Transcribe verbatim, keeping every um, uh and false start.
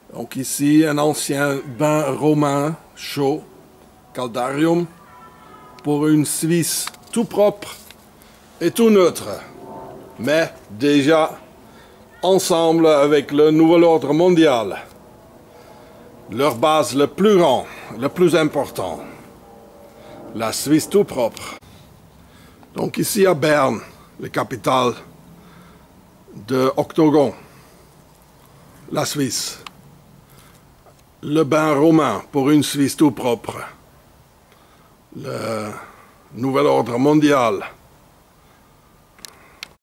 Donc ici, un ancien bain romain chaud, Caldarium, pour une Suisse tout propre et tout neutre, mais déjà ensemble avec le nouvel ordre mondial, leur base le plus grand, le plus important, la Suisse tout propre. Donc ici à Berne, la capitale de Octogon, la Suisse. Le bain romain pour une Suisse tout propre. Le nouvel ordre mondial.